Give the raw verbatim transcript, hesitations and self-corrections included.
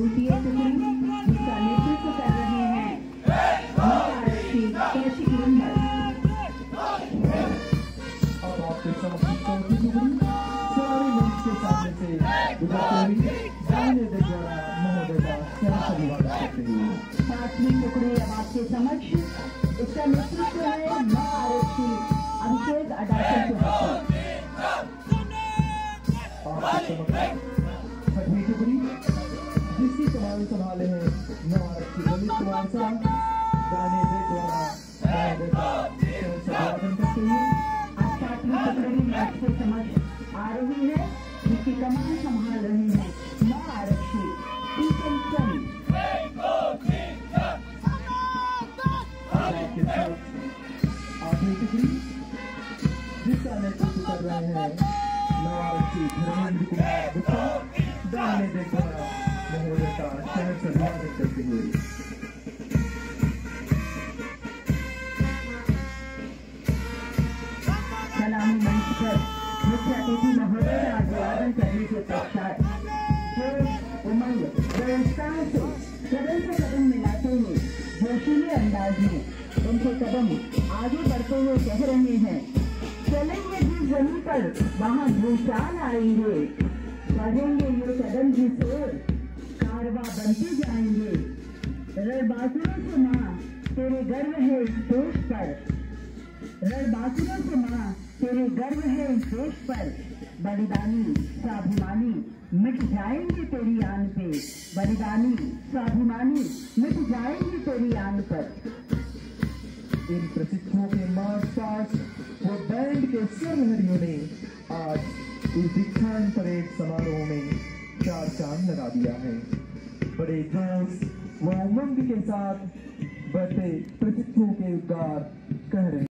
द्वितीय टुकड़ी जिसका नेतृत्व कर रहे हैं आरक्षी कौशिक मंडल। अब आपके समक्ष चौथी टुकड़ी सवारी मंच के सामने से गुजरते हुए दाहिने दिख द्वारा महोदय का सहर्ष अभिवादन करते हुए। पांचवी टुकड़ी अब आपके समक्ष, इसका नेतृत्व है नौ आरक्षी अभिषेक अडाचल के हाथों। छठवीं टुकड़ी जिसकी कमान संभाले हैं नौ आरक्षी ललित कुमार साहब, दाहिने दिख द्वारा महोदय का सहर्ष अभिवादन करते हुए। सातवीं टुकड़ी मंच के समक्ष आ रही है जिसकी कमान संभाल रहे हैं नौ आरक्षी टीचर चंद। आठवीं टुकड़ी जिसका नेतृत्व कर रहे हैं नौ आरक्षी धर्मेंद्र कुमार गुप्ता, दाहिने दिख द्वारा महोदय का सहर्ष अभिवादन करते हुए। सलामी मंच पर मुख्य अतिथि महोदय का अभिवादन करने के पश्चात जोश उमंग व्यवस्था से कदम से कदम मिलाते हुए जोशीले अंदाज में उनके कदम आगे बढ़ते हुए कह रहे हैं, चलेंगे जिस जमीन पर वहाँ भूचाल आएंगे, बढ़ेंगे ये कदम जिस ओर कारवा बनते जाएंगे। रणबांसुरों से माँ तेरे गर्व है इस देश पर, रणबांसुरों से माँ तेरे गर्व है इस देश पर, बलिदानी स्वाभिमानी मिट जाएंगे तेरी आन पे, बलिदानी स्वाभिमानी मिट जाएंगे तेरी आन पर। इन प्रशिक्षुओं के मार्च पास्ट व बैंड के स्वरलहरियों ने आज इस दीक्षांत परेड समारोह में चार चांद लगा दिया है। बड़े जोश व उमंग के साथ बढ़ते प्रशिक्षुओं के उद्गार कह रहे